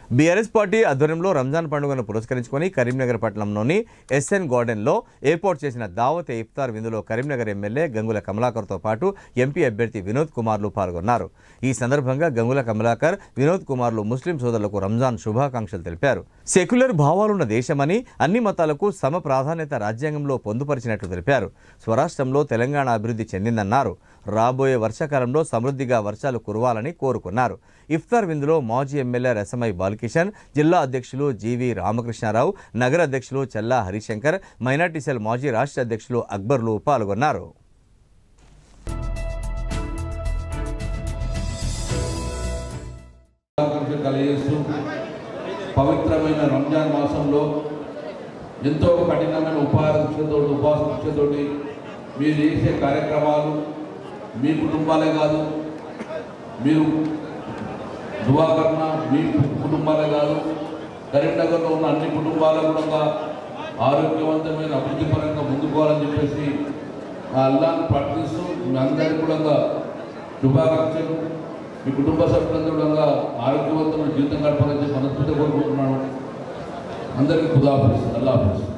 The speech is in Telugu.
బీఆర్ఎస్ పార్టీ ఆధ్వర్యంలో రంజాన్ పండుగను పురస్కరించుకొని కరీంనగర్ పట్టణంలోని ఎస్ఎన్ గార్డెన్లో ఏర్పాటు చేసిన దావత్ ఇఫ్తార్ విందులో కరీంనగర్ ఎమ్మెల్యే గంగుల కమలాకర్తో పాటు ఎంపీ అభ్యర్థి వినోద్ కుమార్లు పాల్గొన్నారు. ఈ సందర్భంగా గంగుల కమలాకర్, వినోద్ కుమార్లు ముస్లిం సోదరులకు రంజాన్ శుభాకాంక్షలు తెలిపారు. సెక్యులర్ భావాలున్న దేశమని, అన్ని మతాలకు సమ ప్రాధాన్యత రాజ్యాంగంలో పొందుపరిచినట్లు తెలిపారు. స్వరాష్ట్రంలో తెలంగాణ అభివృద్ధి చెందిందన్నారు. రాబోయే వర్షాకాలంలో సమృద్ధిగా వర్షాలు కురవాలని కోరుకున్నారు. ఇఫ్తార్ విందులో మాజీ ఎమ్మెల్యే రసమై బాలకిషన్, జిల్లా అధ్యక్షులు జీవి రామకృష్ణారావు, నగర అధ్యక్షులు చల్లా హరిశంకర్, మైనార్టీ సెల్ మాజీ రాష్ట్ర అధ్యక్షులు అక్బర్లు పాల్గొన్నారు. పవిత్రమైన రంజాన్ మాసంలో ఎంతో కఠినమైన ఉపాసతో మీరు చేసే కార్యక్రమాలు మీ కుటుంబాలే కాదు, మీరు దువాకరణ మీ కుటుంబాలే కాదు, కరీంనగర్లో ఉన్న అన్ని కుటుంబాలకు కూడా ఆరోగ్యవంతమైన అభివృద్ధిపరంగా ముందుకోవాలని చెప్పేసి ఆ అల్లాహ్ని ప్రార్థిస్తూ మీ అందరికీ కూడా శుభాకాంక్షలు. మీ కుటుంబ సభ్యులందరూ కూడా ఆరోగ్యవంతమైన జీవితం గడపాలని చెప్పి మనస్ఫూర్తిగా కోరుకుంటున్నాను. అందరికీ ఖుదా హాఫిజ్, అల్లాహ్ హాఫిజ్.